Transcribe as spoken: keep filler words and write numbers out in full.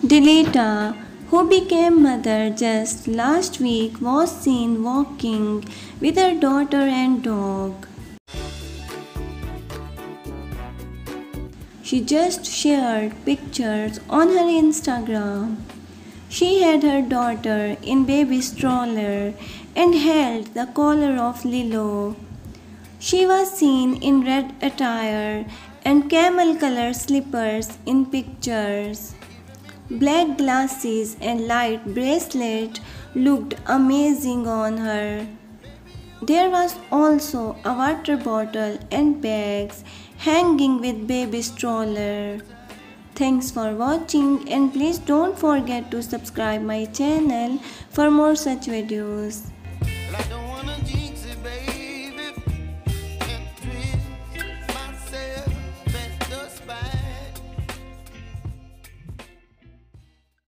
Diletta, who became mother just last week, was seen walking with her daughter and dog. She just shared pictures on her Instagram. She had her daughter in baby stroller and held the collar of Lilo. She was seen in red attire and camel color slippers in pictures. Black glasses and light bracelet looked amazing on her. There was also a water bottle and bags hanging with baby stroller. Thanks for watching, and please don't forget to subscribe my channel for more such videos.